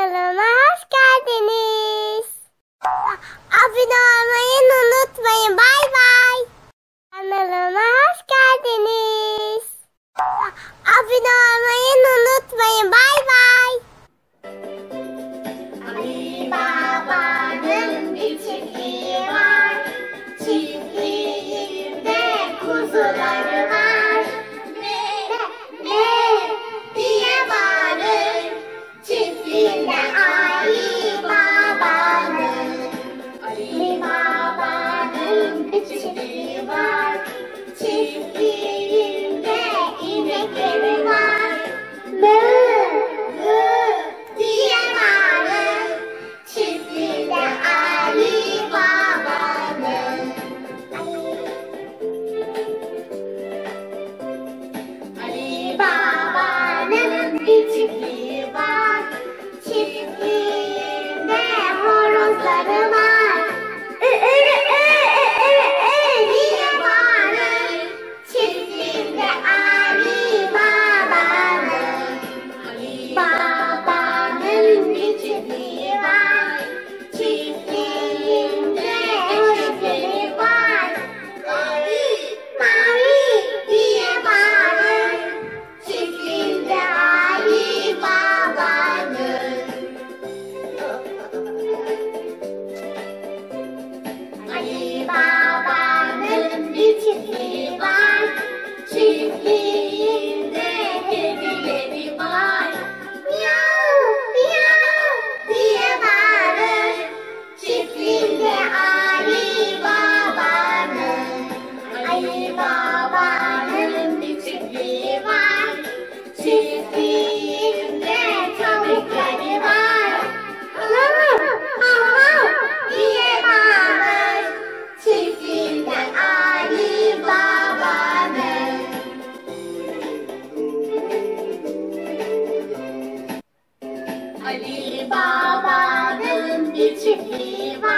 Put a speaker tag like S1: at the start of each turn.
S1: Kanalıma hoş geldiniz. Abone olmayı unutmayın. Bay bay. Kanalıma hoş geldiniz. Abone olmayı unutmayın. Bay bay. Ali Baba'nın bir çiftliği var. Çiftliğinde kuzuları var. Ne diye bağırır. Çiftliğinde Ali Baba'nın. Ali Baba'nın bir çiftliği var. Çiftliğinde inekleri var. Mı diye bağırır. Çiftliğinde Ali Baba'nın. Ali Baba'nın bir çiftliği var. Çiftliğinde horozları var. Diye bağırır. Çiftliğinde Ali Baba'nın. Ali Baba'nın bir çiftliği var. Çiftliğinde eşekleri var. Mavi, mavi diye bağırır. Çiftliğinde Ali Baba'nın. Ali Baba'nın bir çiftliği var. Çiftliğinde kedileri var. Miyav, miyav diye bağırır. Çiftliğinde Ali Baba'nın. Ali Baba'nın bir çiftliği var. Çiftliğinde tavukları var. Hav, hav diye bağırır. Çiftliğinde Ali Baba'nın. Ali Baba'nın bir çiftliği var.